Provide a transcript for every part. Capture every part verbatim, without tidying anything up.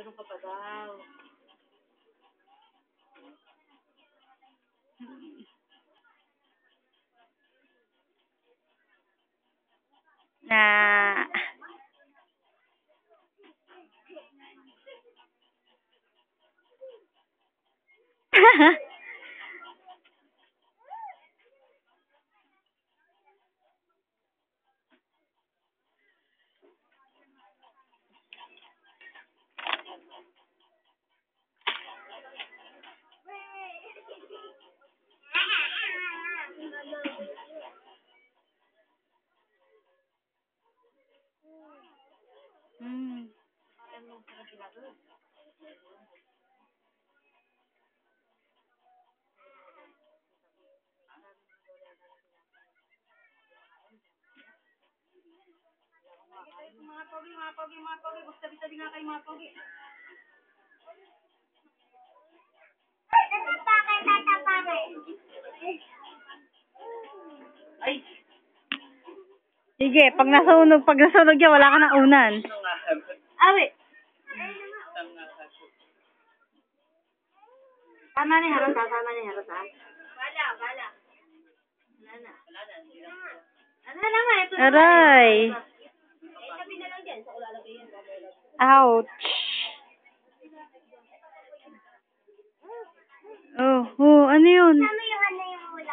Meron ka pa daw. Na. Mm. Mga pogi, mga pogi, mga pogi. Gusto-gusto nga kayo mga pogi. Ay! Sige, pag nasunog, pag nasunog yan, wala ka na unan. Awi! Tama ni Haros ha, tama ni Haros ha. Bala, bala. Wala na. Wala na. Ano na naman, ito naman. Aray! Eh, sabi na lang dyan. Sa ulalagay yan. Ouch! Oh, oh, ano yun? Ano yung ano yung wala?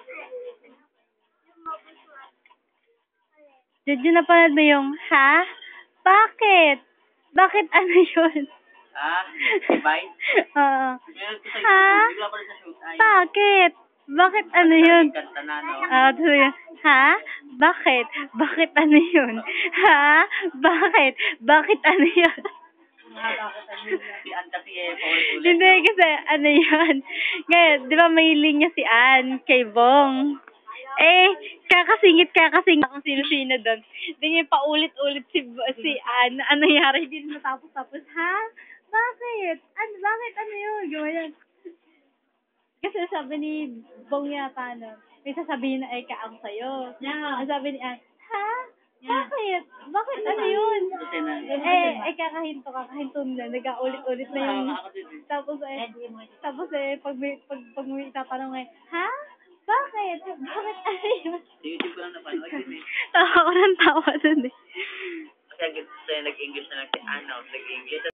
Did you napanood mo yung, ha? Bakit? Bakit ano yun? Ah, ibay? Oo. Meron ko sa Ha? bigla pa rin sa shoot ay. Bakit? Bakit ano yun? Kanta na, no? Ah, uh, yun. Ha? Bakit? Bakit ano yun? Ha? Bakit? Bakit ano yun? Si Ann kasi eh, paulit-ulit. Hindi kasi ano yun. Ngayon, di ba may linya si Ann kay Bong? Eh, kakasingit kakasingit kung sino-sino doon. Hindi nga paulit-ulit si si Ann. Ano nangyari din matapos-tapos? Ha? Bakit? Ano, bakit ano yun? Gawayan. Kasi sabi ni Bong yata, no? May sasabihin na, ay, kaang sa'yo. Yeah. Ang sabi ni Ann, ha? Yeah. Bakit? Bakit ano yun? Kasi na. Eh, eh, kakahinto, kakahinto na. Nagka-ulit-ulit na yung... Tapos eh, tapos eh, pag may, pag, pag may itatanong eh, ha? Bakit? Bakit ano yun? Sa YouTube ko lang napanood yun eh. Tawa ko ng tawa dun eh. Kasi nag-English na lang si Ann, no? Nag-English.